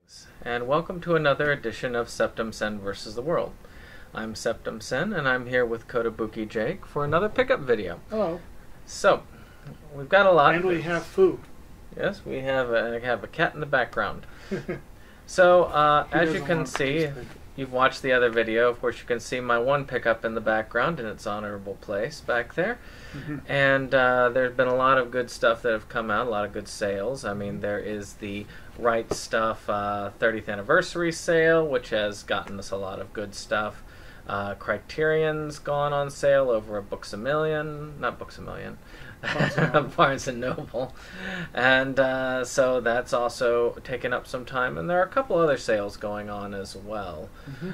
And welcome to another edition of Septum Sen vs. the World. I'm Septum Sen, and I'm here with Kotobuki Jake for another pickup video. Hello. So, we've got a lot. And we have food. Yes, we have a cat in the background. So, as you can see, you've watched the other video. Of course, you can see my one pickup in the background in its honorable place back there. And there's been a lot of good stuff that have come out, a lot of good sales. I mean, there is the Right Stuff 30th anniversary sale, which has gotten us a lot of good stuff. Criterion's gone on sale over at Books A Million, not Books A Million, Barnes and Noble, and so that's also taken up some time. And there are a couple other sales going on as well.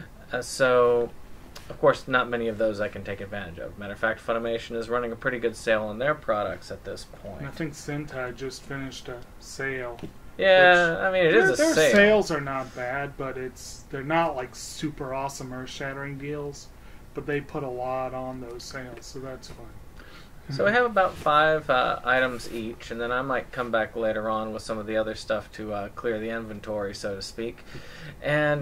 So, of course, not many of those I can take advantage of. Matter of fact, Funimation is running a pretty good sale on their products at this point. I think Sentai just finished a sale. Yeah, I mean, it is a their sale. sales are not bad, but they're not like super awesome or shattering deals. But they put a lot on those sales, so that's fun. So we have about 5 items each, and then I might come back later on with some of the other stuff to clear the inventory, so to speak. And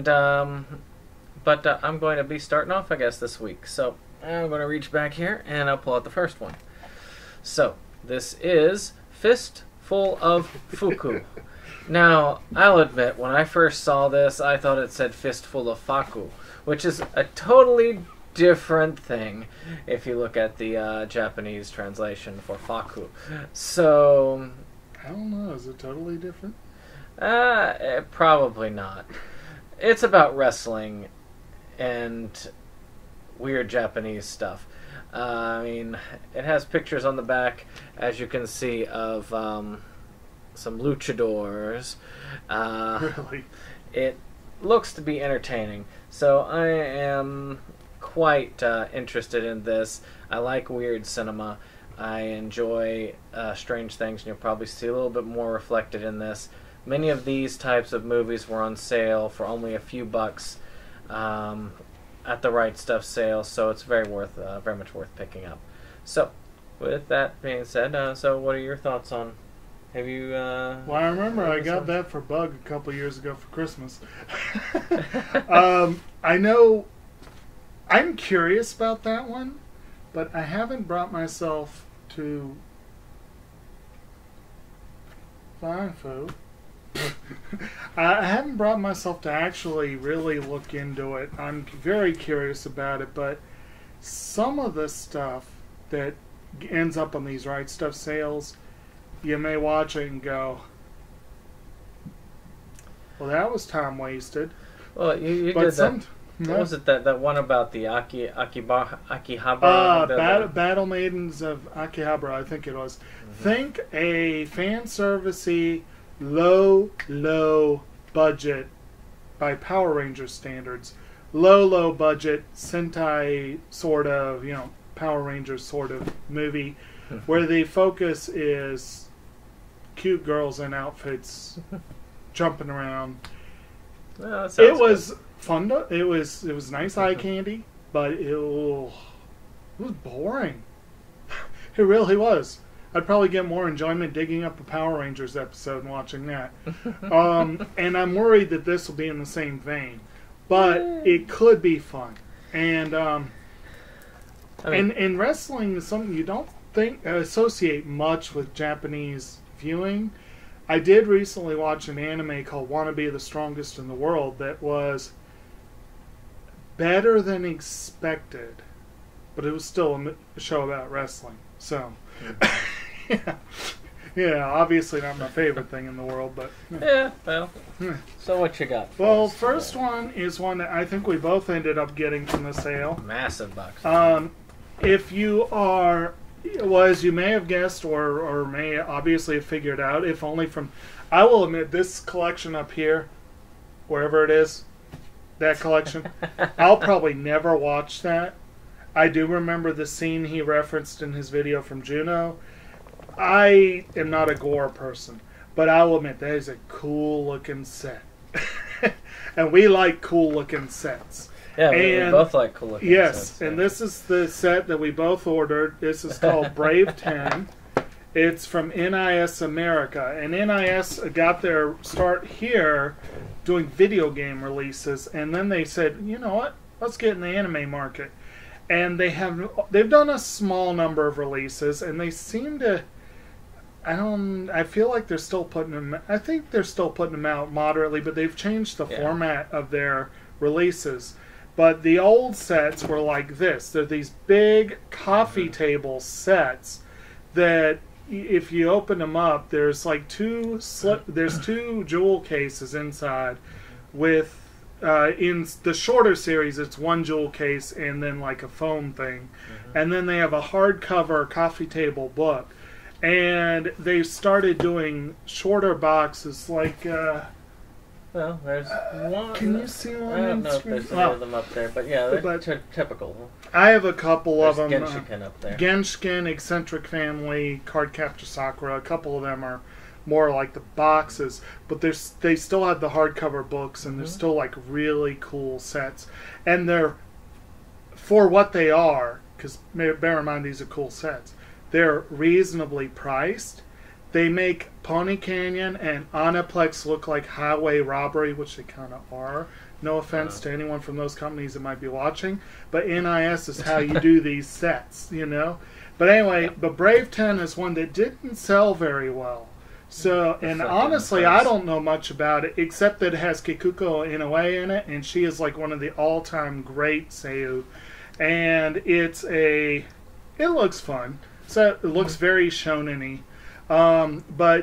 but I'm going to be starting off, I guess, this week. So I'm going to reach back here, and I'll pull out the first one. So this is Fistful of Fuku. Now, I'll admit, when I first saw this, I thought it said Fistful of Faku, which is a totally different thing if you look at the Japanese translation for Faku. So, I don't know. Is it totally different? Probably not. It's about wrestling and weird Japanese stuff. I mean, it has pictures on the back, as you can see, of some luchadors. Really? It looks to be entertaining, so I am quite interested in this. I like weird cinema. I enjoy strange things, and you'll probably see a little bit more reflected in this. Many of these types of movies were on sale for only a few bucks at the Right Stuff sale, so it's very much worth picking up. So, with that being said, so what are your thoughts on? Have you? Well, I remember I got that for Bug a couple years ago for Christmas. I know. I'm curious about that one, but I haven't brought myself to fine food. I haven't brought myself to actually really look into it. I'm very curious about it, but some of the stuff that ends up on these Right Stuff sales, you may watch it and go, well, that was time wasted. Well, you But did that. What was it, that one about the Akihabara? Battle Maidens of Akihabara, I think it was. Think a fan servicey, low budget, by Power Rangers standards, low budget Sentai sort of, Power Rangers sort of movie, where the focus is cute girls in outfits jumping around. Well, it was fun. It was nice eye candy, but it was boring. It really was. I'd probably get more enjoyment digging up a Power Rangers episode and watching that. And I'm worried that this will be in the same vein, but it could be fun. And and wrestling is something you don't associate much with Japanese viewing. I did recently watch an anime called Wanna Be the Strongest in the World that was better than expected, but it was still a show about wrestling. So, yeah, obviously not my favorite thing in the world, but yeah. Well, so what you got? Well, first one is one that I think we both ended up getting from the sale. Massive box. If you are, well, as you may have guessed, or may obviously have figured out, if only from, I will admit, this collection up here, wherever it is, that collection, I'll probably never watch that. I do remember the scene he referenced in his video from Juno. I am not a gore person, but I will admit that is a cool looking set. And we like cool looking sets. Yeah, we both like cool looking sets. Yes, and this is the set that we both ordered. This is called Brave 10. It's from NIS America. And NIS got their start here doing video game releases, and then they said, you know what, let's get in the anime market. And they've done a small number of releases, and they seem to, I feel like they're still putting them, I think they're still putting them out moderately, but they've changed the format of their releases. But the old sets were like this. They're these big coffee table sets that if you open them up, there's like there's two jewel cases inside with, in the shorter series, it's one jewel case and then like a foam thing. And then they have a hardcover coffee table book. And they started doing shorter boxes like... well, there's one... Can you see one? I don't know if there's any of them up there, but yeah, they're typical. I have a couple of them. Genshiken up there. Genshiken, Eccentric Family, Cardcaptor Sakura. A couple of them are more like the boxes, but they still have the hardcover books, and they're still like really cool sets. And they're, for what they are, because bear in mind these are cool sets, they're reasonably priced. They make Pony Canyon and Aniplex look like highway robbery, which they kind of are. No offense to anyone from those companies that might be watching, but NIS is how you do these sets, you know? But anyway, but Brave 10 is one that didn't sell very well. So, and honestly, I don't know much about it, except that it has Kikuko Inoue in it, and she is like one of the all-time great Seiyu. And it looks fun. So it looks very shonen-y. But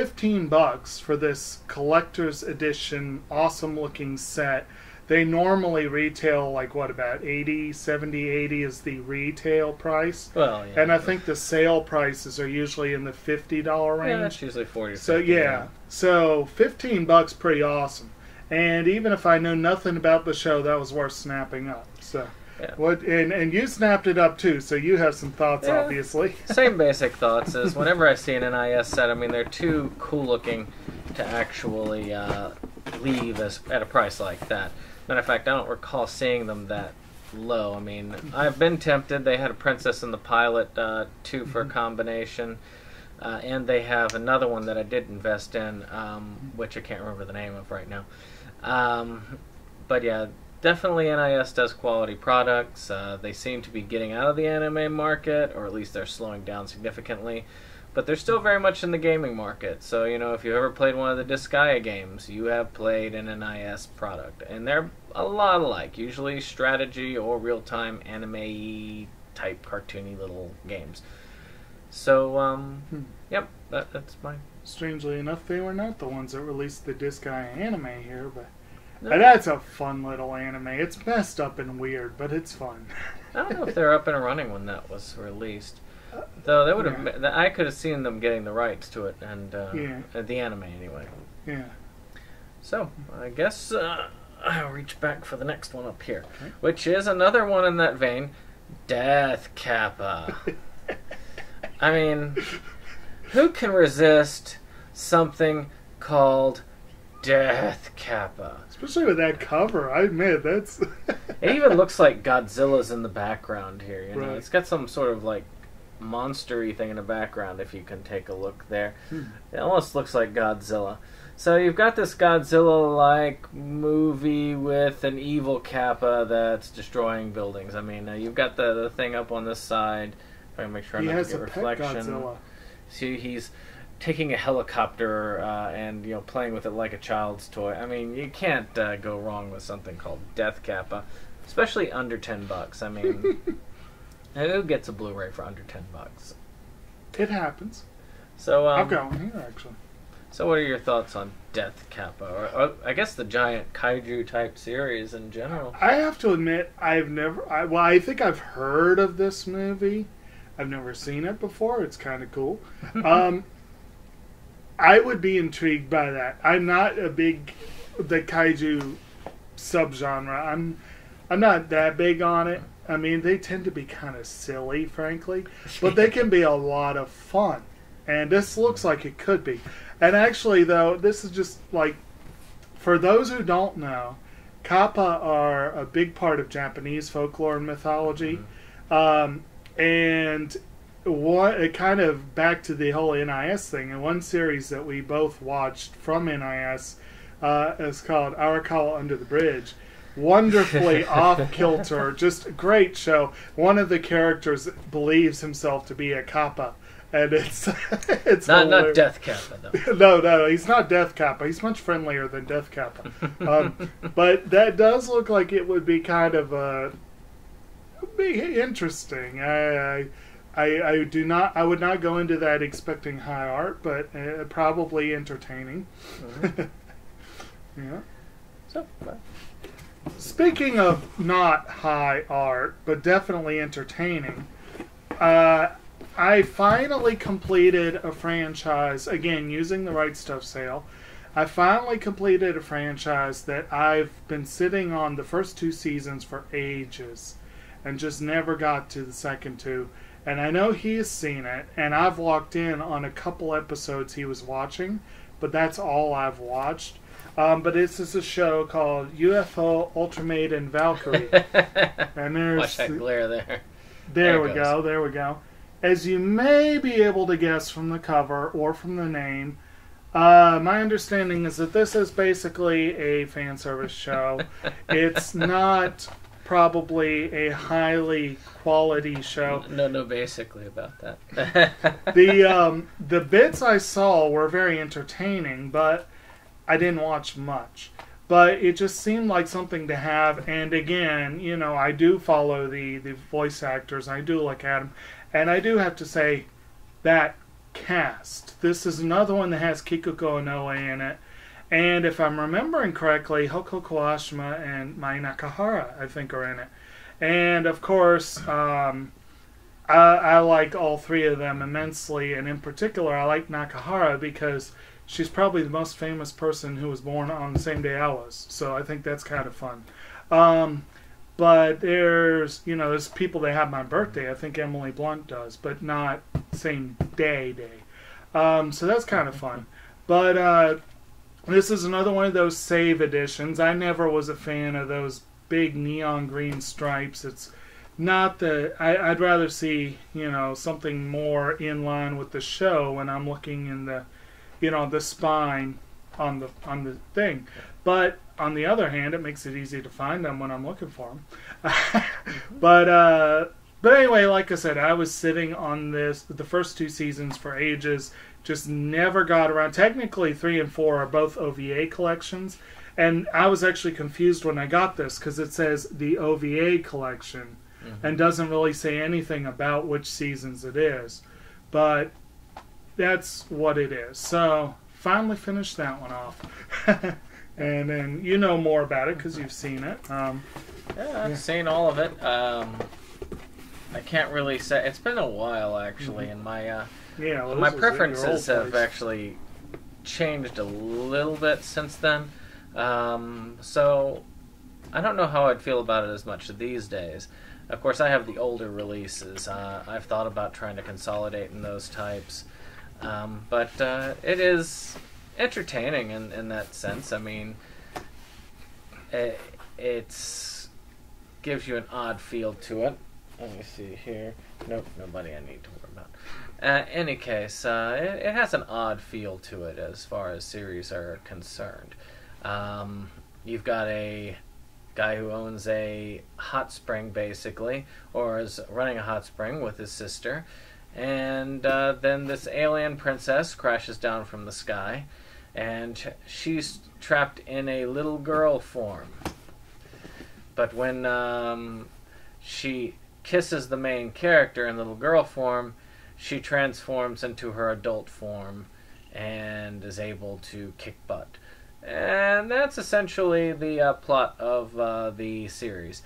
$15 for this collector's edition, awesome looking set. They normally retail like what, about 80, 70, 80 is the retail price. Well, yeah. And I think the sale prices are usually in the $50 range. Yeah, that's usually 40 or 50. So yeah. So $15 pretty awesome. And even if I know nothing about the show, that was worth snapping up. So yeah. And you snapped it up too, so you have some thoughts, obviously. Same basic thoughts is whenever I see an NIS set, I mean, they're too cool looking to actually leave at a price like that. Matter of fact, I don't recall seeing them that low. I mean, I've been tempted. They had a Princess and the Pilot 2 for a combination. And they have another one that I did invest in, which I can't remember the name of right now. But yeah, definitely NIS does quality products. They seem to be getting out of the anime market, or at least they're slowing down significantly. But they're still very much in the gaming market. So, you know, if you ever played one of the Disgaea games, you have played an NIS product. And they're a lot alike, usually strategy or real-time anime type cartoony little games. So, yep, that's mine. Strangely enough, they were not the ones that released the Disgaea anime here, but that's a fun little anime. It's messed up and weird, but it's fun. I don't know if they're up and running when that was released. Though they would have, I could have seen them getting the rights to it, and the anime anyway. Yeah. So I guess I'll reach back for the next one up here, which is another one in that vein, Death Kappa. I mean, who can resist something called Death Kappa? Especially with that cover, I admit that's. It even looks like Godzilla's in the background here. You know, right. It's got some sort of like monster-y thing in the background. If you can take a look there, it almost looks like Godzilla. So you've got this Godzilla-like movie with an evil Kappa that's destroying buildings. I mean, you've got the thing up on this side. If I can make sure I'm not get reflection. Godzilla. See, he's taking a helicopter and playing with it like a child's toy. I mean, you can't go wrong with something called Death Kappa, especially under $10. I mean, who gets a Blu-ray for under $10? It happens. So I've got one here actually. So, what are your thoughts on Death Kappa, or I guess the giant kaiju type series in general? I have to admit, I think I've heard of this movie. I've never seen it before. It's kind of cool. I would be intrigued by that. I'm not the kaiju subgenre. I'm not that big on it. I mean, they tend to be kind of silly, frankly, but they can be a lot of fun. And this looks like it could be. And actually, though, this is just like, for those who don't know, Kappa are a big part of Japanese folklore and mythology. And it kind of back to the whole NIS thing. And one series that we both watched from NIS It's called Our Call Under the Bridge. Wonderfully off kilter, just a great show. One of the characters believes himself to be a kappa, and it's not Death Kappa No, though. no, he's not Death Kappa. He's much friendlier than Death Kappa. But that does look like it would be kind of be interesting. I would not go into that expecting high art, but probably entertaining. Yeah. So. Speaking of not high art, but definitely entertaining, I finally completed a franchise, again, using the Right Stuff sale. I finally completed a franchise that I've been sitting on the first 2 seasons for ages and just never got to the second 2. And I know he has seen it, and I've walked in on a couple episodes he was watching, but that's all I've watched. But this is a show called UFO Ultimatum Valkyrie. And there's watch that glare there. There we go. As you may be able to guess from the cover or from the name, my understanding is that this is basically a fan service show. It's not probably a highly quality show. No, basically about that. The bits I saw were very entertaining, but I didn't watch much. But it just seemed like something to have. And again, I do follow the voice actors. I do look at them. And I do have to say, that cast. This is another one that has Kikuko Inoue in it. And if I'm remembering correctly, Hoko Kawashima and Mai Nakahara, I think, are in it. And of course, I like all 3 of them immensely. And in particular, I like Nakahara because she's probably the most famous person who was born on the same day I was. So I think that's kind of fun. But there's people that have my birthday. I think Emily Blunt does, but not same day. So that's kind of fun. But this is another one of those save editions. I never was a fan of those big neon green stripes. It's not I'd rather see, something more in line with the show when I'm looking in the the spine on the thing. But on the other hand, it makes it easy to find them when I'm looking for them. But anyway, like I said, I was sitting on the first 2 seasons for ages, just never got around. Technically, 3 and 4 are both OVA collections, and I was actually confused when I got this because it says the OVA collection and doesn't really say anything about which seasons it is. But that's what it is. So, finally finished that one off. And then you know more about it because you've seen it. I've seen all of it. I can't really say. It's been a while, actually, and my preferences have actually changed a little bit since then. So, I don't know how I'd feel about it as much these days. Of course, I have the older releases. I've thought about trying to consolidate in those types. But it is entertaining in that sense. I mean, it gives you an odd feel to it. Let me see here. Nope, nobody I need to worry about. Any case, it has an odd feel to it as far as series are concerned. You've got a guy who owns a hot spring, basically, or is running a hot spring with his sister. And then this alien princess crashes down from the sky, and she's trapped in a little girl form. But when she kisses the main character in little girl form, she transforms into her adult form and is able to kick butt. And that's essentially the plot of the series.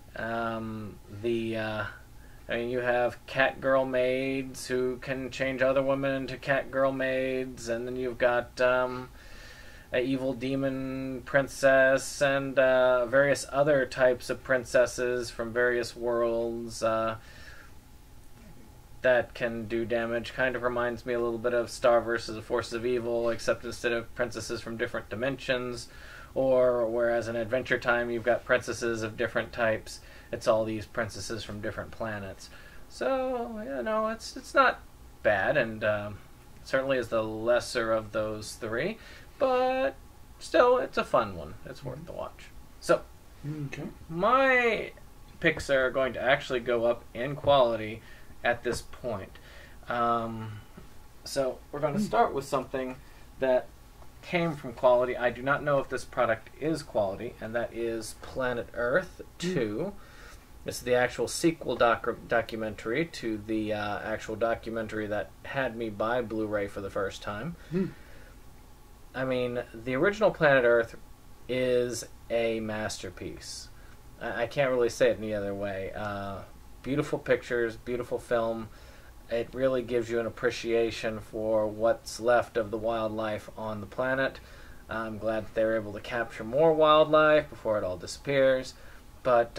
I mean, you have cat girl maids who can change other women into cat girl maids, and then you've got an evil demon princess and various other types of princesses from various worlds that can do damage. Kind of reminds me a little bit of Star versus the Forces of Evil, except instead of princesses from different dimensions, or whereas in Adventure Time you've got princesses of different types, it's all these princesses from different planets. So, it's not bad, and certainly is the lesser of those 3, but still, it's a fun one. It's worth the watch. So, Okay. my picks are going to actually go up in quality at this point. So, we're going to start with something that came from quality. I do not know if this product is quality, and that is Planet Earth 2. This is the actual sequel documentary to the actual documentary that had me buy Blu-ray for the first time. I mean, the original Planet Earth is a masterpiece. I can't really say it any other way. Beautiful pictures, beautiful film. It really gives you an appreciation for what's left of the wildlife on the planet. I'm glad that they were able to capture more wildlife before it all disappears. But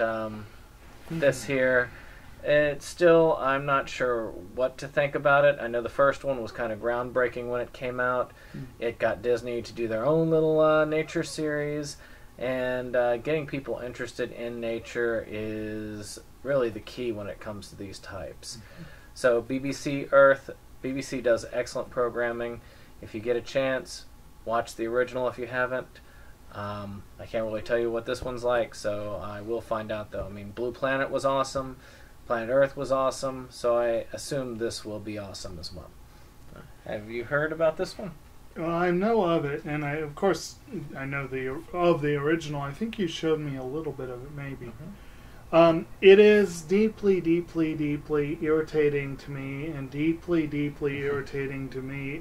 this here, it's still, I'm not sure what to think about it. I know the first one was kind of groundbreaking when it came out. It got Disney to do their own little nature series. And getting people interested in nature is really the key when it comes to these types. So BBC Earth, BBC does excellent programming. If you get a chance, watch the original if you haven't. I can't really tell you what this one's like, so I will find out though. I mean, Blue Planet was awesome, Planet Earth was awesome, so I assume this will be awesome as well. Have you heard about this one? Well, I know of it, and of course I know of the original. I think you showed me a little bit of it, maybe. It is deeply, deeply, deeply irritating to me, and deeply, deeply irritating to me.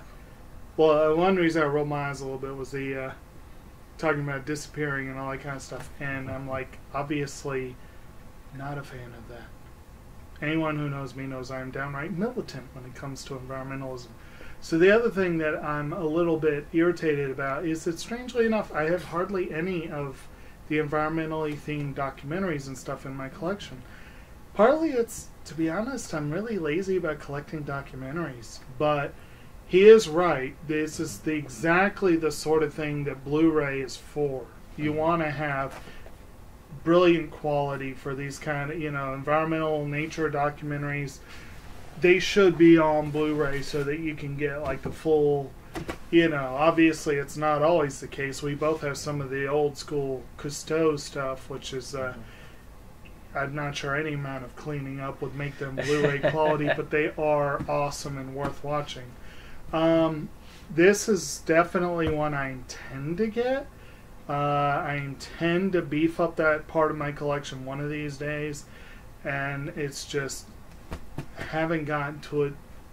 Well, one reason I rolled my eyes a little bit was the talking about disappearing and all that kind of stuff, and I'm like, obviously not a fan of that. Anyone who knows me knows I'm downright militant when it comes to environmentalism. So the other thing that I'm a little bit irritated about is that, strangely enough, I have hardly any of the environmentally themed documentaries and stuff in my collection. Partly it's, to be honest, I'm really lazy about collecting documentaries, but he is right. This is exactly the sort of thing that Blu-ray is for. You want to have brilliant quality for these kind of, environmental nature documentaries. They should be on Blu-ray so that you can get like the full, obviously it's not always the case. We both have some of the old school Cousteau stuff, which is, I'm not sure any amount of cleaning up would make them Blu-ray quality, but they are awesome and worth watching. This is definitely one I intend to get. I intend to beef up that part of my collection one of these days, and it's just, I haven't gotten to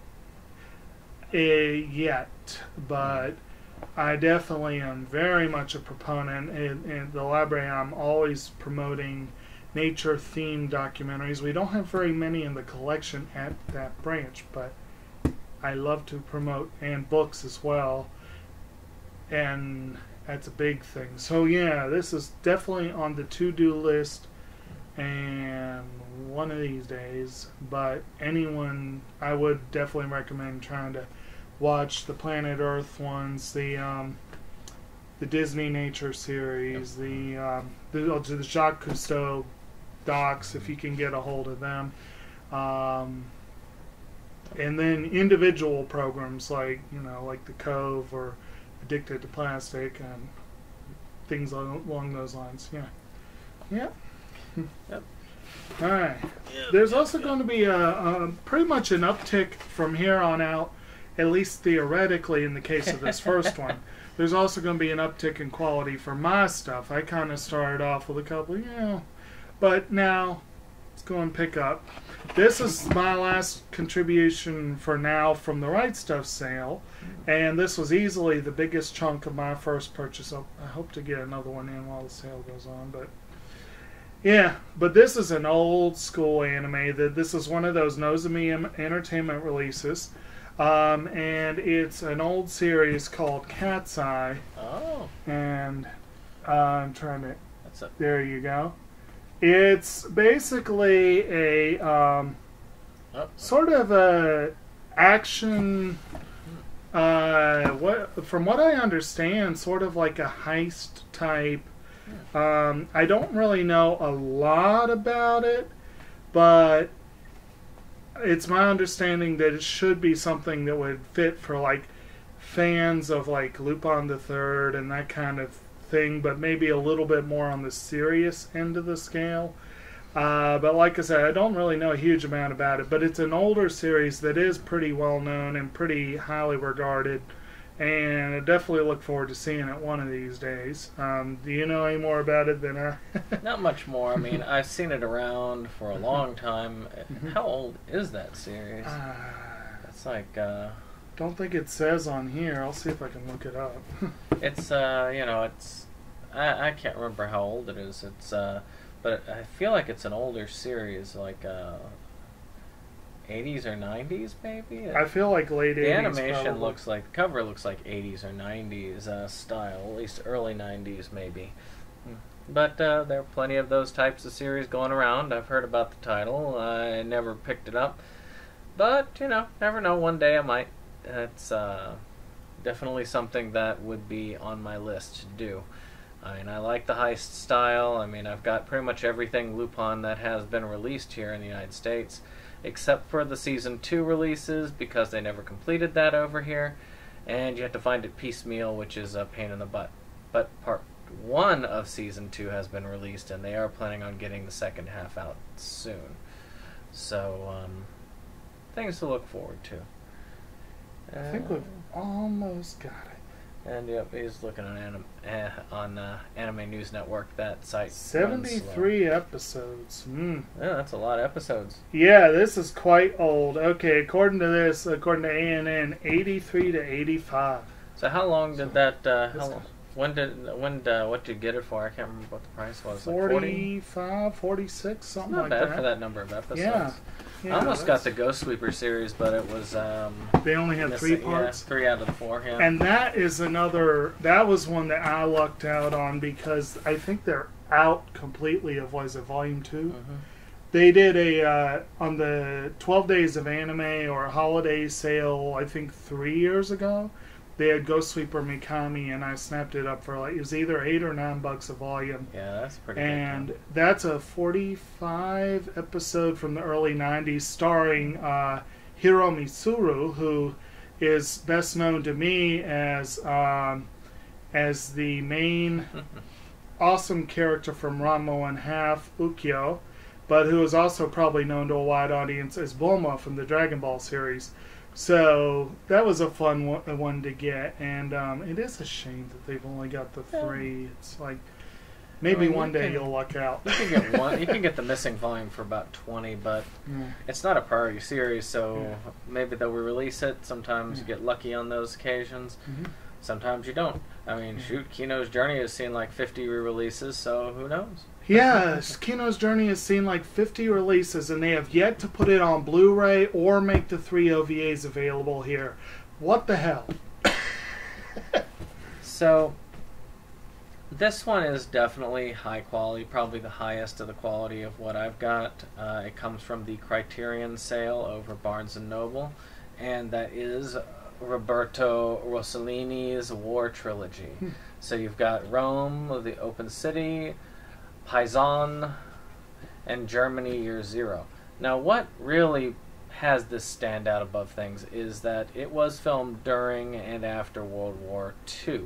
it yet, but I definitely am very much a proponent. In the library, I'm always promoting nature-themed documentaries. We don't have very many in the collection at that branch, but I love to promote, and books as well, and that's a big thing. So yeah, this is definitely on the to-do list, and one of these days, but anyone, I would definitely recommend trying to watch the Planet Earth ones, the Disney Nature series, the Jacques Cousteau docs, if you can get a hold of them, and then individual programs like like The Cove or Addicted to Plastic and things along those lines. Yep. All right. There's also going to be a pretty much an uptick from here on out, at least theoretically in the case of this first one. There's also going to be an uptick in quality for my stuff. I kind of started off with a couple, but now it's going to pick up. This is my last contribution for now from the Right Stuff sale, and this was easily the biggest chunk of my first purchase. I hope to get another one in while the sale goes on, but yeah, but this is an old school anime. This is one of those Nozomi Entertainment releases, and it's an old series called Cat's Eye. Oh. And I'm trying to... There you go. It's basically a sort of a action... from what I understand, sort of like a heist type. I don't really know a lot about it, but it's my understanding that it should be something that would fit for like fans of like Lupin the Third and that kind of thing, but maybe a little bit more on the serious end of the scale. But like I said, I don't really know a huge amount about it, but it's an older series that is pretty well known and pretty highly regarded, and I definitely look forward to seeing it one of these days. Do you know any more about it than I? Not much more. I mean, I've seen it around for a long time. How old is that series? It's like... don't think it says on here. I'll see if I can look it up. It's, it's... I can't remember how old it is. It's, but I feel like it's an older series, like, 80s or 90s, maybe? I feel like late 80s. The animation probably. looks like, the cover looks like 80s or 90s style, at least early 90s, maybe. But there are plenty of those types of series going around. I've heard about the title. I never picked it up. But, never know. One day I might. It's definitely something that would be on my list to do. I mean, I like the heist style. I mean, I've got pretty much everything Lupin that has been released here in the United States, except for the Season 2 releases, because they never completed that over here, and you have to find it piecemeal, which is a pain in the butt. But Part 1 of Season 2 has been released, and they are planning on getting the second half out soon. So, things to look forward to. I think we've almost got it. And yep, he's looking on Anime News Network. That site. 73 episodes. Yeah, that's a lot of episodes. Yeah, this is quite old. Okay, according to ANN, 83 to 85. So how long did that? What did you get it for? I can't remember what the price was. 45, 46, something not like bad that. for that number of episodes. Yeah. I almost got the Ghost Sweeper series, but it was they only had 3 parts. Yeah, 3 out of the 4. Yeah. And that is another. That was one that I lucked out on because I think they're out completely of Volume 2. Mm-hmm. They did on the 12 Days of Anime or a holiday sale. I think 3 years ago. They had Ghost Sweeper Mikami, and I snapped it up for it was either $8 or $9 a volume. Yeah, that's pretty. And that's a 45 episode from the early 90s, starring Hiro Mitsuru, who is best known to me as the main awesome character from Ranma and Half Ukyo, but who is also probably known to a wide audience as Bulma from the Dragon Ball series. So that was a fun one to get, and it is a shame that they've only got the 3. It's like maybe one day you'll luck out. You can get one. You can get the missing volume for about 20, but it's not a priority series, so maybe they'll re-release it. Sometimes you get lucky on those occasions. Sometimes you don't. I mean, shoot, Kino's Journey has seen like 50 re-releases, so who knows? Yes, Kino's Journey has seen like 50 releases, and they have yet to put it on Blu-ray or make the 3 OVAs available here. What the hell? So, this one is definitely high quality, probably the highest of the quality of what I've got. It comes from the Criterion sale over Barnes & Noble, and that is Roberto Rossellini's War Trilogy. So you've got Rome, the Open City, Paisan, and Germany Year Zero. Now, what really has this stand out above things is that it was filmed during and after World War II.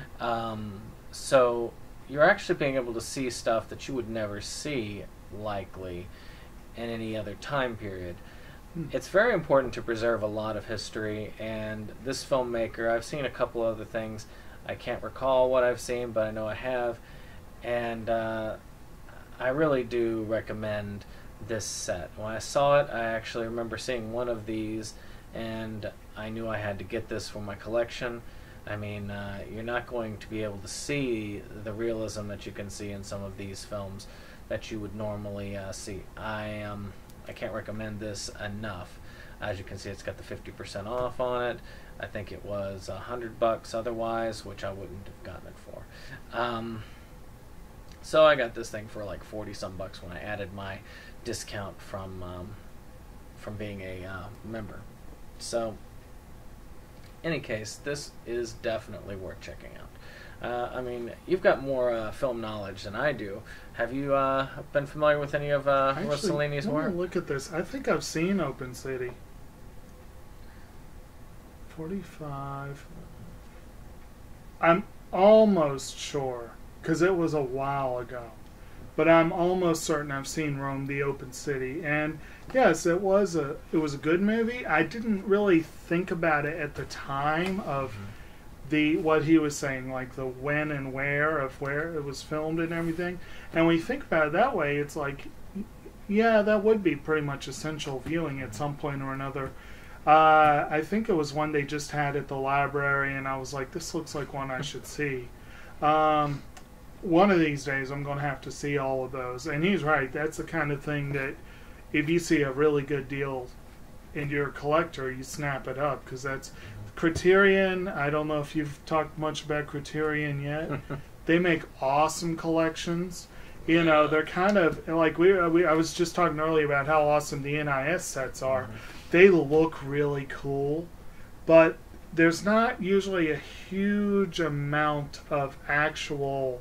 So you're actually being able to see stuff that you would never see, likely, in any other time period. It's very important to preserve a lot of history, and this filmmaker, I've seen a couple other things. I can't recall what I've seen, but I know I have. And I really do recommend this set. When I saw it, I actually remember seeing one of these, and I knew I had to get this for my collection. I mean, you're not going to be able to see the realism that you can see in some of these films that you would normally see. I can't recommend this enough. As you can see, it's got the 50% off on it. I think it was $100 otherwise, which I wouldn't have gotten it for. So I got this thing for like 40-some bucks when I added my discount from being a member. So, in any case, this is definitely worth checking out. I mean, you've got more film knowledge than I do. Have you been familiar with any of Rossellini's work? Look at this. I think I've seen Open City. 45. I'm almost sure, because it was a while ago, but I'm almost certain I've seen Rome, the Open City. And yes, it was a good movie. I didn't really think about it at the time of what he was saying, like the when and where of where it was filmed and everything. And when you think about it that way, it's like, yeah, that would be pretty much essential viewing at some point or another. I think it was one they just had at the library, and I was like, this looks like one I should see. One of these days, I'm going to have to see all of those. And he's right. That's the kind of thing that if you see a really good deal and you're a collector, you snap it up, because that's Criterion. I don't know if you've talked much about Criterion yet. They make awesome collections. You know, they're kind of like I was just talking earlier about how awesome the NIS sets are. They look really cool, but there's not usually a huge amount of actual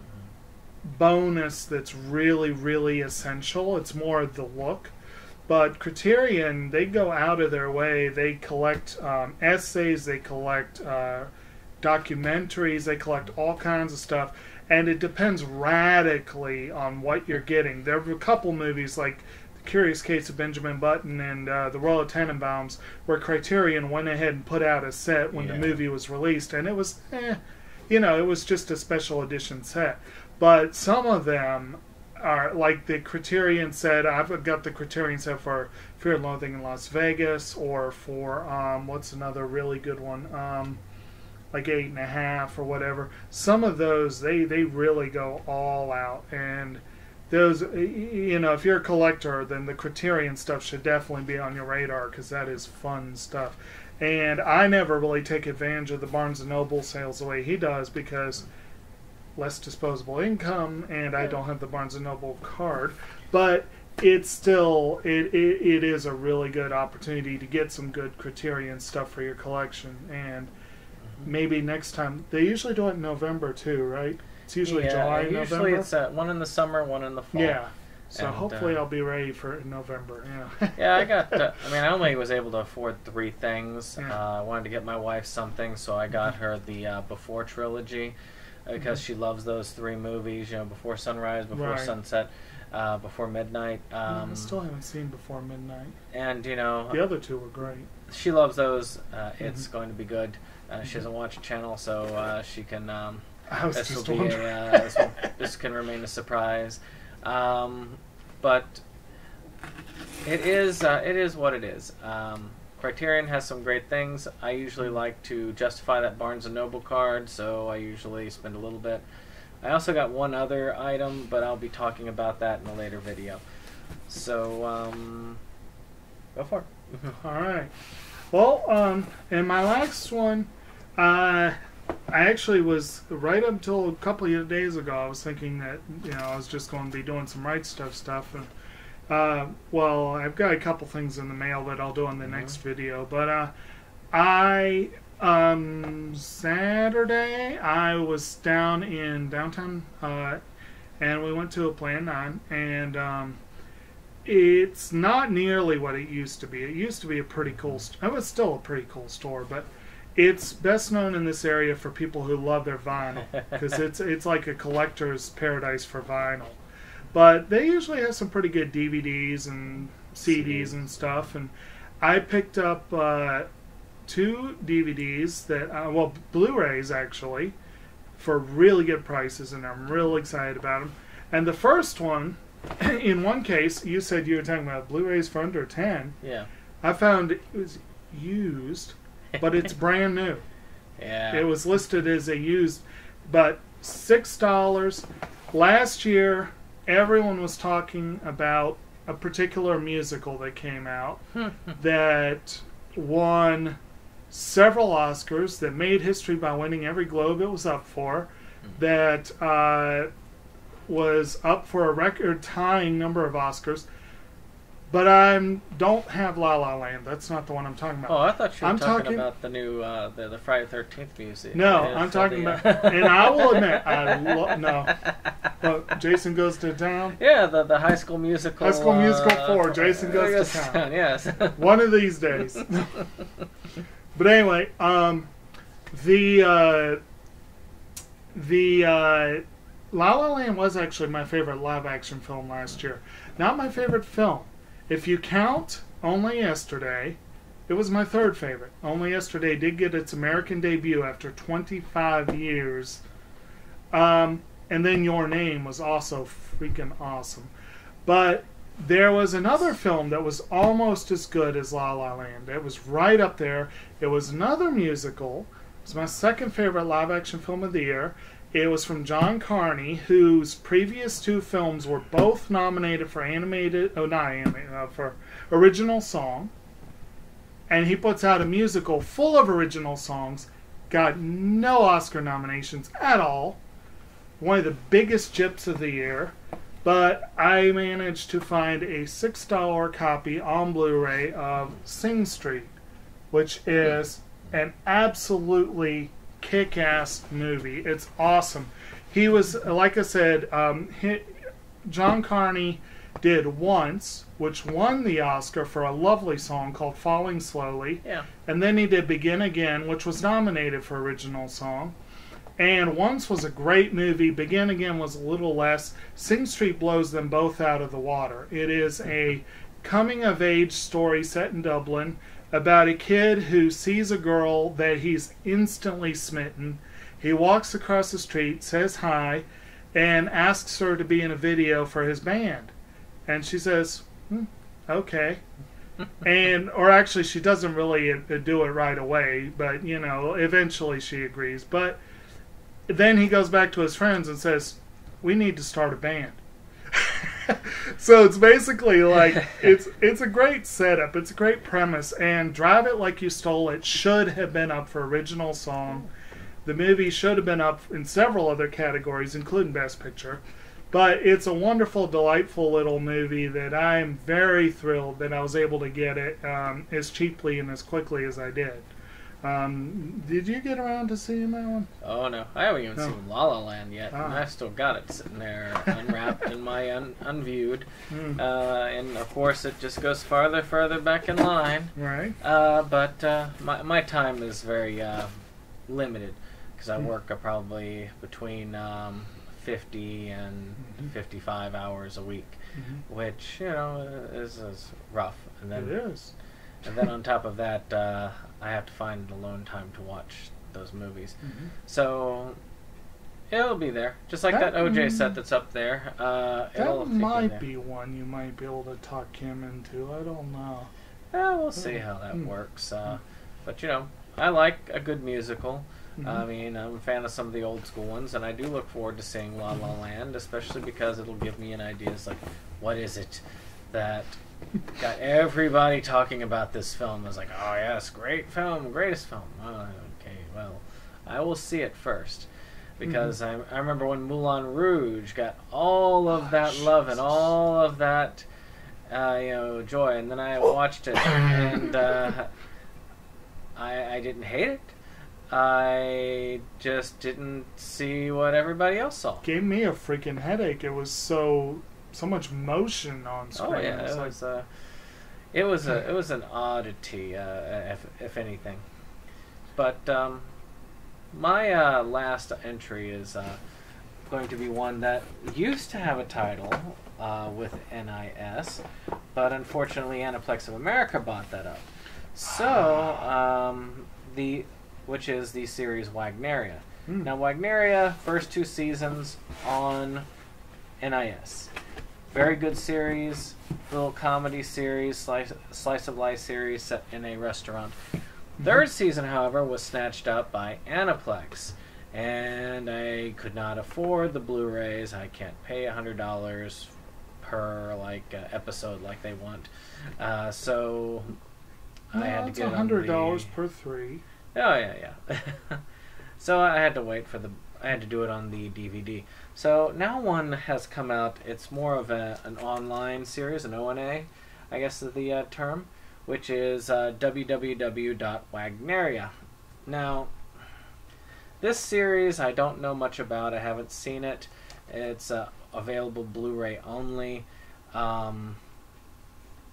bonus that's really, really essential. It's more the look. But Criterion, they go out of their way. They collect essays, they collect documentaries, they collect all kinds of stuff. And it depends radically on what you're getting. There were a couple movies like The Curious Case of Benjamin Button and The Royal Tenenbaums where Criterion went ahead and put out a set when the movie was released. And it was, it was just a special edition set. But some of them are like the Criterion set. I've got the Criterion set for Fear and Loathing in Las Vegas, or for what's another really good one, like 8.5 or whatever. Some of those they really go all out, and those, if you're a collector, then the Criterion stuff should definitely be on your radar, because that is fun stuff. And I never really take advantage of the Barnes & Noble sales the way he does, because less disposable income, and I don't have the Barnes & Noble card, but it's still, it is a really good opportunity to get some good Criterion stuff for your collection. And maybe next time, they usually do it in November too, right? It's usually July, usually November. It's one in the summer, one in the fall. Yeah. So and, hopefully I'll be ready for November. Yeah. Yeah, I got. I only was able to afford 3 things. I wanted to get my wife something, so I got her the Before trilogy, because she loves those 3 movies. Before Sunrise, Before Sunset, Before Midnight. I still haven't seen Before Midnight. And the other 2 were great. She loves those. It's going to be good. She doesn't watch a channel, so she can. This can remain a surprise. But it is what it is. Criterion has some great things. I usually like to justify that Barnes & Noble card, so I usually spend a little bit. I also got one other item, but I'll be talking about that in a later video. So, go for it. All right. Well, and my last one, I actually was, right up until a couple of days ago, I was thinking that, I was just going to be doing some Right Stuff. And, well, I've got a couple things in the mail that I'll do in the next video. But Saturday, I was down in downtown, and we went to a Plan 9, and it's not nearly what it used to be. It used to be a pretty cool store. It was still a pretty cool store, but it's best known in this area for people who love their vinyl, because it's like a collector's paradise for vinyl. But they usually have some pretty good DVDs and CDs and stuff. And I picked up 2 DVDs that, Blu-rays actually, for really good prices, and I'm real excited about them. And the first one, in one case, you said you were talking about Blu-rays for under 10. Yeah. I found it was used, but it's brand new. Yeah. It was listed as a used, but $6. Last year, everyone was talking about a particular musical that came out that won several Oscars, that made history by winning every Globe it was up for, that was up for a record-tying number of Oscars. But I don't have La La Land. That's not the one I'm talking about. Oh, I thought you were talking about the new the Friday the 13th music. No, I'm talking about, and I will admit, no. But Jason Goes to Town? Yeah, the High School Musical. High School Musical 4, Jason Goes to Town. Yes. One of these days. But anyway, the La La Land was actually my favorite live action film last year. Not my favorite film. If you count Only Yesterday, it was my third favorite. Only Yesterday did get its American debut after 25 years. And then Your Name was also freaking awesome. But there was another film that was almost as good as La La Land. It was right up there. It was another musical. It was my second favorite live action film of the year. It was from John Carney, whose previous two films were both nominated for for original song. And he puts out a musical full of original songs. Got no Oscar nominations at all. One of the biggest gyps of the year. But I managed to find a $6 copy on Blu-ray of Sing Street, which is an absolutely kick-ass movie. It's awesome. He was, like I said, John Carney did Once, which won the Oscar for a lovely song called Falling Slowly. Yeah. And then he did Begin Again, which was nominated for original song. And Once was a great movie. Begin Again was a little less. Sing Street blows them both out of the water. It is a coming-of-age story set in Dublin about a kid who sees a girl that he's instantly smitten. He walks across the street, says hi, and asks her to be in a video for his band. And she says, okay. Or actually, she doesn't really do it right away, but, eventually she agrees. But then he goes back to his friends and says, we need to start a band. So it's basically like, it's a great setup. It's a great premise. And Drive It Like You Stole It should have been up for original song. The movie should have been up in several other categories, including Best Picture. But it's a wonderful, delightful little movie that I'm very thrilled that I was able to get it as cheaply and as quickly as I did. Did you get around to seeing that one? Oh, no. I haven't even seen La La Land yet, and I've still got it sitting there unwrapped in my unviewed. And, of course, it just goes further back in line. Right. But my time is very limited, because I work probably between 50 and 55 hours a week, which, is rough. And then, it is. And then on top of that, I have to find alone time to watch those movies. So it'll be there, just like that OJ set that's up there. That might be one you might be able to talk him into. I don't know. We'll see how that works. But I like a good musical. I mean, I'm a fan of some of the old school ones, and I do look forward to seeing La La Land, especially because it'll give me an idea. It's like, what is it that got everybody talking about this film? I was like, oh yes, great film, greatest film. Okay, well, I will see it first, because I remember when Moulin Rouge got all of that love and all of that joy, and then I watched it, and I didn't hate it. I just didn't see what everybody else saw. Gave me a freaking headache. It was so much motion on screen. Oh yeah, it was an oddity, if anything. But my last entry is going to be one that used to have a title with NIS, but unfortunately Aniplex of America bought that up. So which is the series Wagneria. Now Wagneria, first 2 seasons on NIS. Very good series, little comedy series, slice of life series set in a restaurant. Third season, however, was snatched up by Aniplex, and I could not afford the Blu-rays. I can't pay $100 per episode like they want, so I had to get it on $100 per 3. Oh yeah. So I had to I had to do it on the DVD. So now one has come out. It's more of an online series, an ONA, I guess is the term, which is www.wagneria. Now, this series I don't know much about. I haven't seen it. It's available Blu-ray only.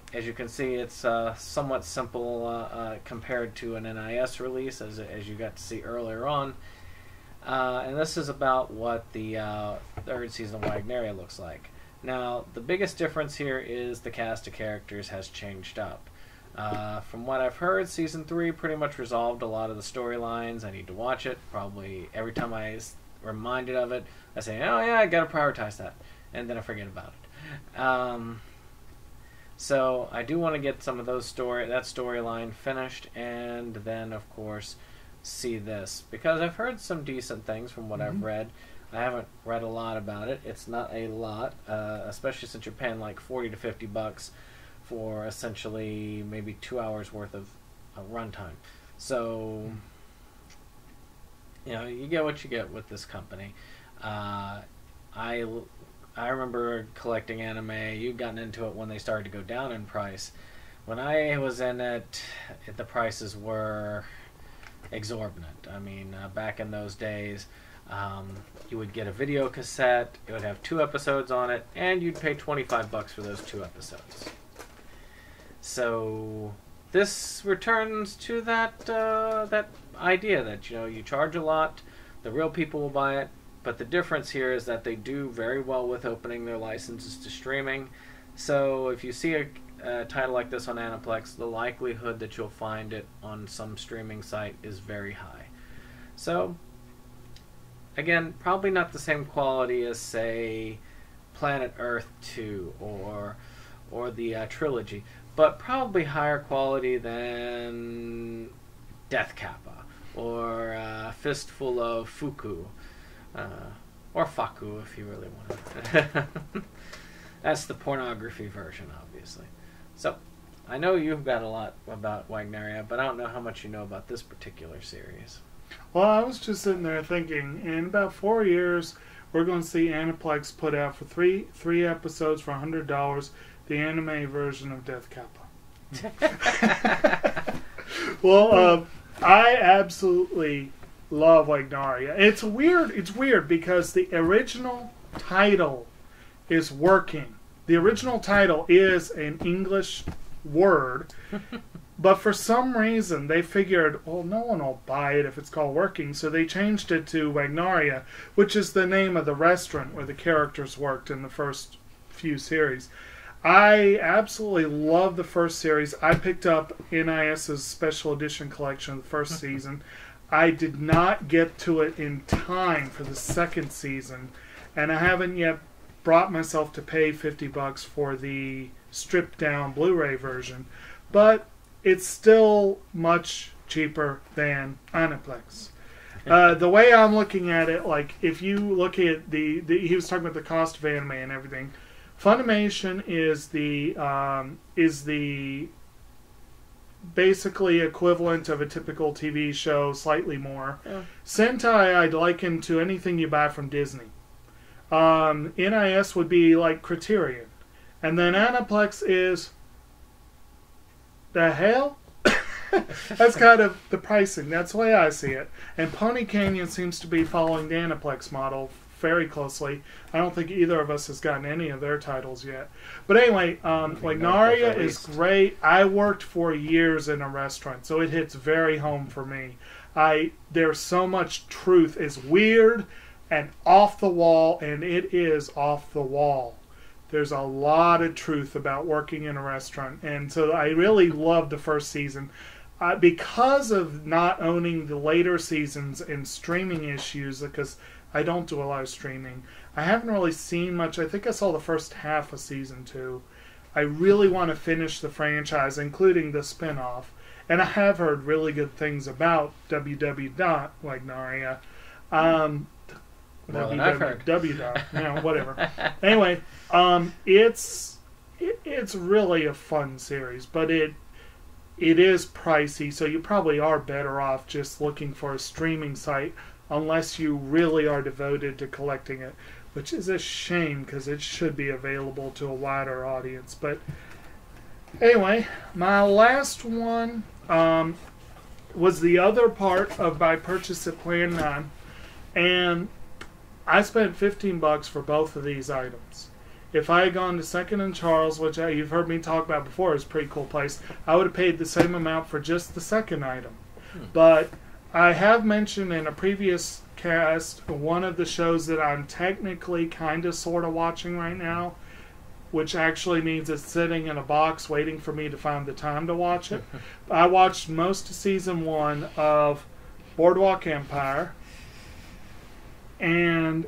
as you can see, it's somewhat simple compared to an NIS release, as you got to see earlier on. And this is about what the third season of Wagneria looks like. Now, the biggest difference here is the cast of characters has changed up. From what I've heard, Season 3 pretty much resolved a lot of the storylines. I need to watch it. Probably every time I reminded of it, I say, oh yeah, I gotta prioritize that. And then I forget about it. So I do want to get some of that storyline finished, and then, of course, see this. Because I've heard some decent things from what I've read. I haven't read a lot about it. It's not a lot, especially since you're paying like $40 to $50 for essentially maybe 2 hours worth of runtime. So, you know, you get what you get with this company. I remember collecting anime. You'd gotten into it when they started to go down in price. When I was in it, the prices were exorbitant. I mean, back in those days, you would get a video cassette, it would have 2 episodes on it, and you'd pay $25 for those 2 episodes. So this returns to that that idea that, you know, you charge a lot, the real people will buy it, but the difference here is that they do very well with opening their licenses to streaming. So if you see a title like this on Aniplex, the likelihood that you'll find it on some streaming site is very high. So again, probably not the same quality as, say, Planet Earth 2 or the trilogy, but probably higher quality than Death Kappa or Fistful of Fuku, or Faku if you really want it. That's the pornography version, obviously. So, I know you've got a lot about Wagneria, but I don't know how much you know about this particular series. Well, I was just sitting there thinking, in about 4 years, we're going to see Aniplex put out for three episodes for $100, the anime version of Death Kappa. Well, I absolutely love Wagneria. It's weird because the original title is working. The original title is an English word, but for some reason they figured, well, no one will buy it if it's called Working, so they changed it to Wagneria, which is the name of the restaurant where the characters worked in the first few series. I absolutely love the first series. I picked up NIS's special edition collection of the first season. I did not get to it in time for the second season, and I haven't yet brought myself to pay $50 for the stripped down Blu-ray version, but it's still much cheaper than Aniplex. The way I'm looking at it, like if you look at he was talking about the cost of anime and everything. Funimation is the basically equivalent of a typical TV show, slightly more. Yeah. Sentai I'd liken to anything you buy from Disney. NIS would be like Criterion. And then Aniplex is... the hell? That's kind of the pricing. That's the way I see it. And Pony Canyon seems to be following the Aniplex model very closely. I don't think either of us has gotten any of their titles yet. But anyway, Wagneria is great. I worked for years in a restaurant, so it hits very home for me. There's so much truth. It's weird and off the wall, and it is off the wall. There's a lot of truth about working in a restaurant, and so I really loved the first season. Because of not owning the later seasons and streaming issues, because I don't do a lot of streaming, I haven't really seen much. I think I saw the first half of season 2. I really want to finish the franchise, including the spin-off, and I have heard really good things about www.wagneria. www. Whatever. Anyway, it's really a fun series, but it is pricey, so you probably are better off just looking for a streaming site, unless you really are devoted to collecting it, which is a shame because it should be available to a wider audience. But anyway, my last one was the other part of my purchase at Plan 9, and I spent $15 for both of these items. if I had gone to Second and Charles, which you've heard me talk about before, is a pretty cool place, I would have paid the same amount for just the second item. But I have mentioned in a previous cast one of the shows that I'm technically kind of sort of watching right now, which actually means it's sitting in a box waiting for me to find the time to watch it. I watched most of season 1 of Boardwalk Empire, and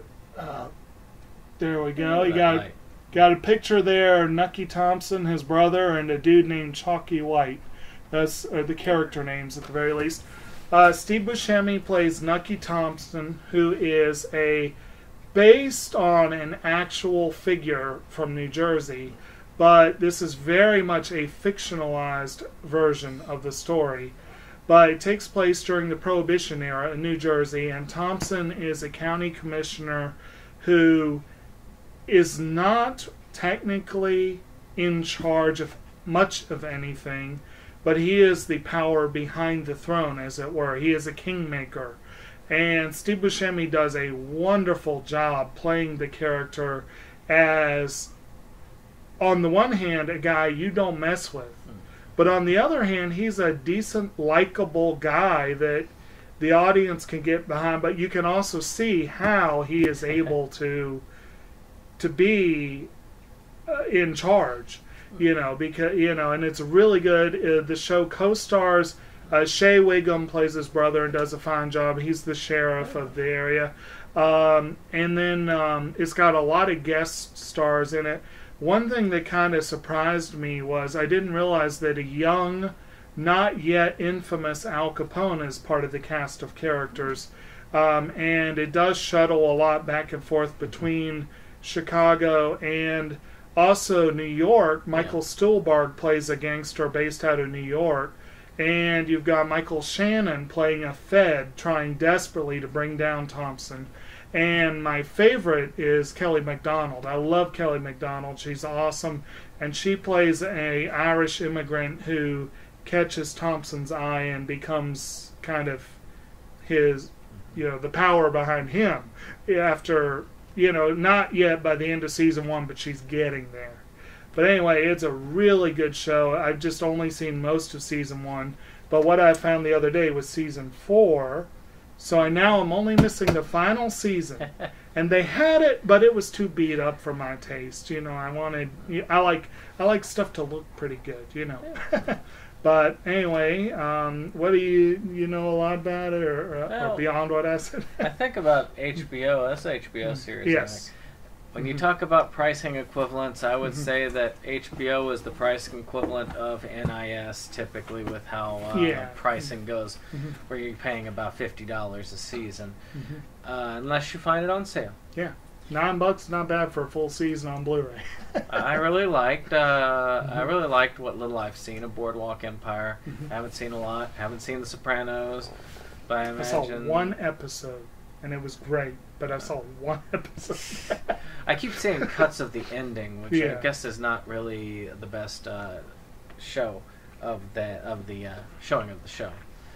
there we go. You got a picture there, Nucky Thompson, his brother, and a dude named Chalky White. That's the character names at the very least. Steve Buscemi plays Nucky Thompson, who is based on an actual figure from New Jersey, but this is very much a fictionalized version of the story. But it takes place during the Prohibition era in New Jersey, and Thompson is a county commissioner who is not technically in charge of much of anything, but he is the power behind the throne, as it were. He is a kingmaker. And Steve Buscemi does a wonderful job playing the character as, on the one hand, a guy you don't mess with. But on the other hand, he's a decent, likable guy that the audience can get behind. But you can also see how he is able to be in charge. Because and it's really good. The show co-stars Shea Wiggum plays his brother and does a fine job. He's the sheriff of the area, and then it's got a lot of guest stars in it. One thing that kind of surprised me was I didn't realize that a young, not yet infamous Al Capone is part of the cast of characters, and it does shuttle a lot back and forth between Chicago and also New York. Michael Stuhlbarg plays a gangster based out of New York, and you've got Michael Shannon playing a Fed trying desperately to bring down Thompson. And my favorite is Kelly MacDonald. I love Kelly MacDonald. She's awesome, and she plays a Irish immigrant who catches Thompson's eye and becomes kind of his, the power behind him after, not yet by the end of season 1, but she's getting there. But anyway, it's a really good show. I've just only seen most of season 1, but what I found the other day was season 4, so I'm only missing the final season. And they had it, but it was too beat up for my taste. I like stuff to look pretty good, But anyway, what do you know a lot about it, or beyond what I said? I think about HBO. That's an HBO series. Yes. When you talk about pricing equivalents, I would say that HBO is the pricing equivalent of NIS, typically, with how pricing goes, where you're paying about $50 a season, unless you find it on sale. Yeah. $9 not bad for a full season on Blu-ray. I really liked what little I've seen of Boardwalk Empire. Haven't seen a lot. Haven't seen The Sopranos, but I imagine I saw one episode, and it was great. But I saw one episode. I keep seeing cuts of the ending, which I guess is not really the best show of the showing of the show.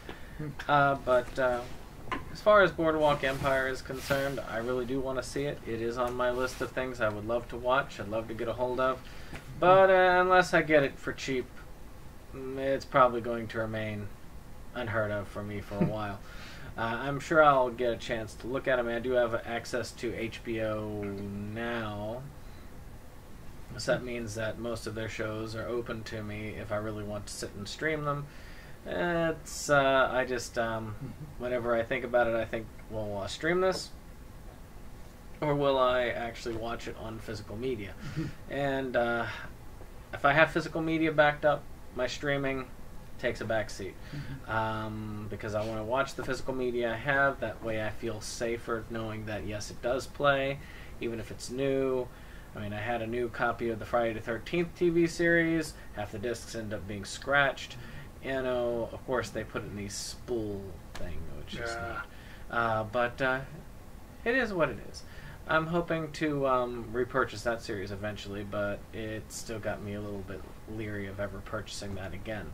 But as far as Boardwalk Empire is concerned, I really do want to see it. It is on my list of things I would love to watch. I'd love to get a hold of. But unless I get it for cheap, it's probably going to remain unheard of for me for a while. I'm sure I'll get a chance to look at them. I do have access to HBO Now, so that means that most of their shows are open to me if I really want to sit and stream them. It's I just whenever I think about it, I think, well, will I stream this, or will I actually watch it on physical media? And if I have physical media backed up, my streaming takes a back seat, because I want to watch the physical media I have. That way I feel safer knowing that, yes, it does play, even if it's new. I mean, I had a new copy of the Friday the 13th TV series. Half the discs end up being scratched. Of course, they put it in the spool thing, which is neat. But it is what it is. I'm hoping to repurchase that series eventually, but it still got me a little bit leery of ever purchasing that again.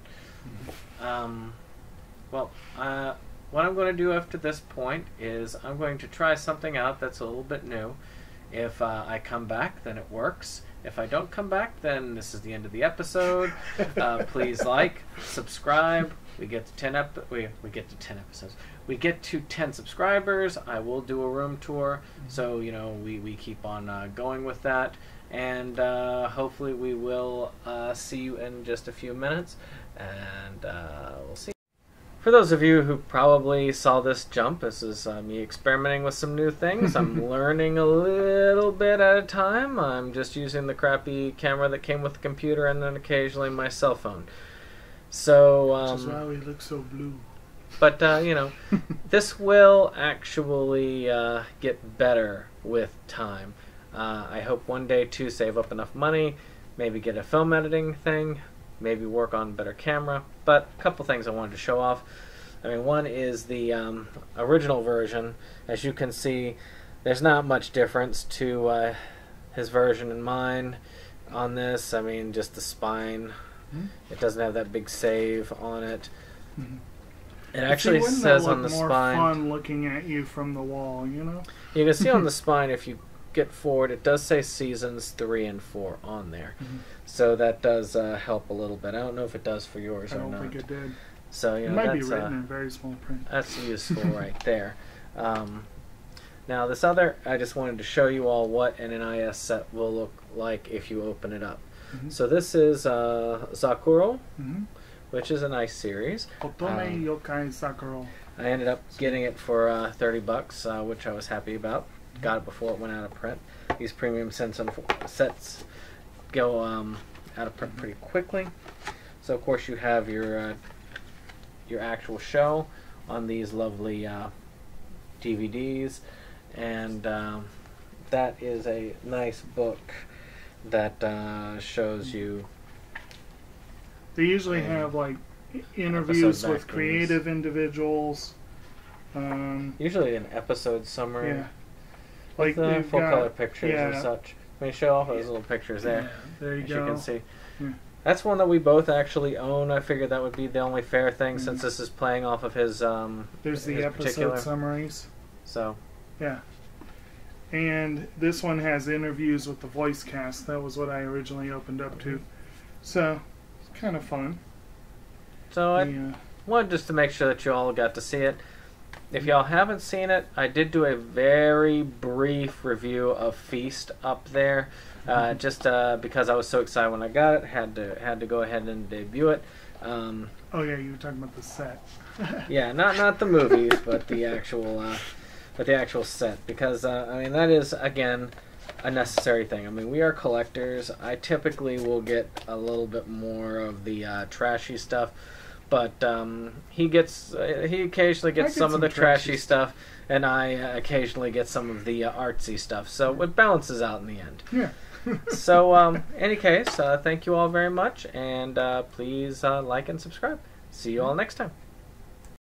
What I'm going to do after this point is I'm going to try something out that's a little bit new, If I come back, then it works. If I don't come back, then this is the end of the episode. Please like, subscribe. We get to 10 we get to 10 episodes. We get to 10 subscribers. I will do a room tour. So, you know, we keep on going with that. And hopefully we will see you in just a few minutes. And we'll see. For those of you who probably saw this jump, this is me experimenting with some new things. I'm learning a little bit at a time. I'm just using the crappy camera that came with the computer and then occasionally my cell phone. So, which is why we look so blue. But, you know, this will actually get better with time. I hope one day to save up enough money, maybe get a film editing thing, maybe work on a better camera. But a couple things I wanted to show off. I mean, one is the original version. As you can see, there's not much difference to his version and mine on this. I mean, just the spine. It doesn't have that big save on it. It actually says on the spine. More fun looking at you from the wall, you know. You can see on the spine if you get forward, it does say seasons 3 and 4 on there. So that does help a little bit. I don't know if it does for yours or not. I don't think it did. So you know, it might be written in very small print. That's useful right there. Now this other, I just wanted to show you all what an NIS set will look like if you open it up. So this is Zakuro, which is a nice series. Otome Yokai Zakuro. I ended up getting it for $30, which I was happy about. Got it before it went out of print. These premium sets go out of print pretty quickly. So of course you have your actual show on these lovely DVDs, and that is a nice book that shows you. They usually have like interviews with creative individuals. Usually an episode summary. Yeah. Like the full color pictures and such. Let me show off those little pictures there. Yeah, there you as go. You can see. That's one that we both actually own. I figured that would be the only fair thing since this is playing off of his. There's the his episode summaries. So. Yeah. And this one has interviews with the voice cast. That was what I originally opened up to. So, it's kind of fun. So I wanted just to make sure that you all got to see it. If y'all haven't seen it, I did do a very brief review of Feast up there, just because I was so excited when I got it. Had to go ahead and debut it. Oh yeah, you were talking about the set. Yeah, not the movies, but the actual set, because I mean that is again a necessary thing. I mean, we are collectors. I typically will get a little bit more of the trashy stuff. But he occasionally gets some of the trashy stuff, and I occasionally get some of the artsy stuff. So it balances out in the end. Yeah. So, any case, thank you all very much, and please like and subscribe. See you all next time.